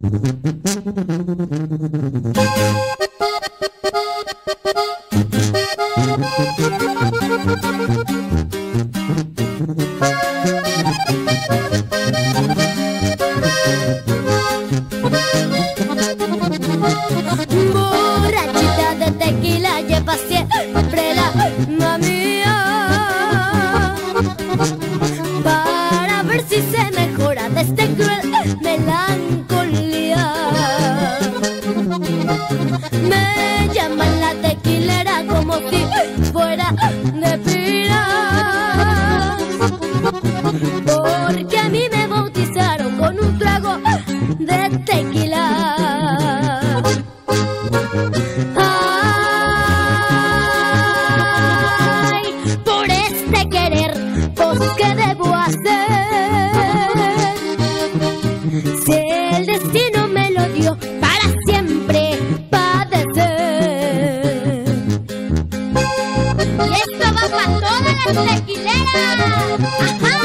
Borrachita de tequila lleva siempre la mía para ver si se mejora de este cruel melancolía. Me llaman la tequilera como si fuera de pira, porque a mí me bautizaron con un trago de tequila. Ay, por este querer, pues ¿qué debo hacer? Si el destino me lo dio para siempre padecer. Y esto va para todas las tequileras. ¡Ajá!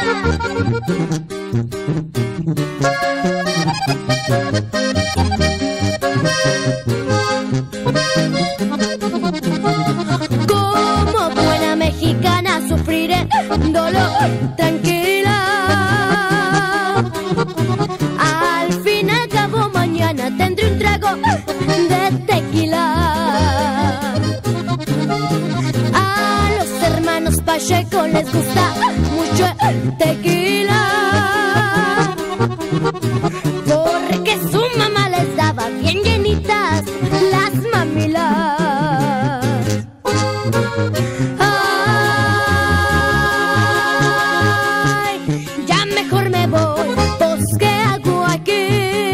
Como buena mexicana sufriré dolor tranquila. Al fin y al cabo mañana tendré un trago de tequila. A los hermanos Pacheco les gusta mucho el tequila, porque su mamá les daba bien llenitas las mamilas. Ay, ya mejor me voy, pues ¿qué hago aquí?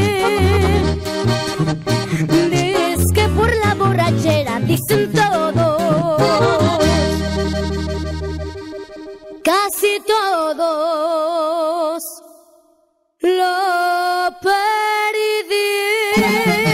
Dice que por la borrachera dicen todos, casi todos lo perdí.